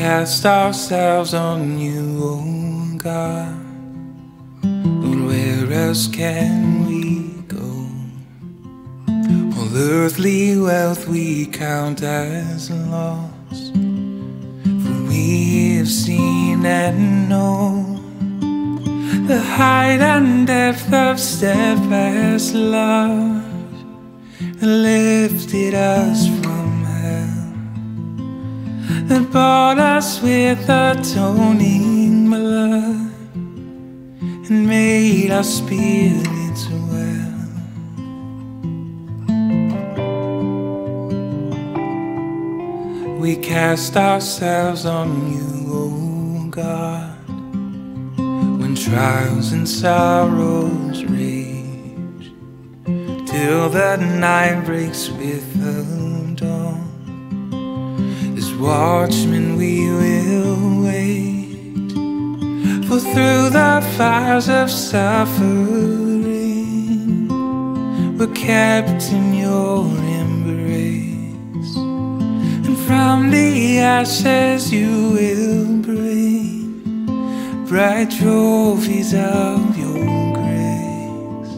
cast ourselves on you, oh God. Lord, where else can we go? All earthly wealth we count as loss, for we have seen and known the height and depth of steadfast love that lifted us from hell, that bought us with atoning blood and made our spirits well. We cast ourselves on you, oh God, when trials and sorrows rage, till the night breaks with the dawn. As watchmen we will wait, for through the fires of suffering we're kept in your embrace, and from the ashes you will bring bright trophies of your grace.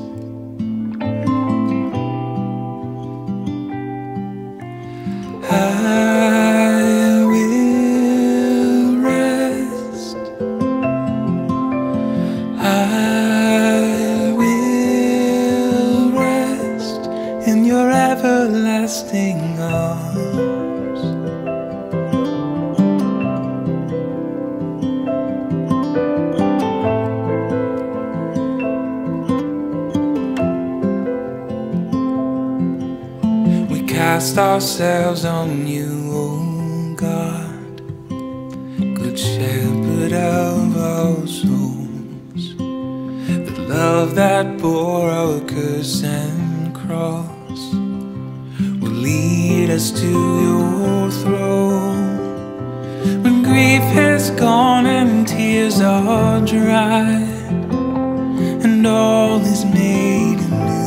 I will rest, I will rest in your everlasting arms. Cast ourselves on you, oh God, good shepherd of our souls. The love that bore our curse and cross will lead us to your throne. When grief has gone and tears are dried and all is made anew,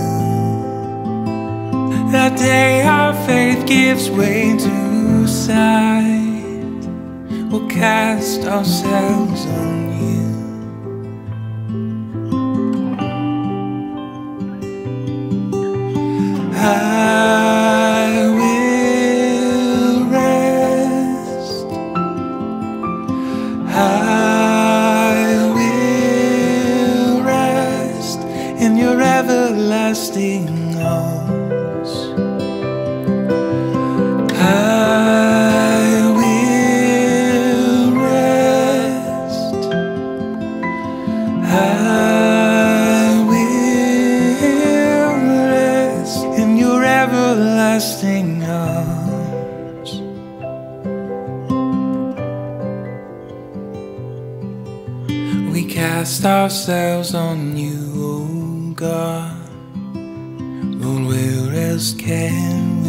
that day our faith gives way to sight, we'll cast ourselves on you. I will rest, I will rest in your everlasting arms. I will rest, I will rest in your everlasting arms. We cast ourselves on you, oh God. Lord, where else can we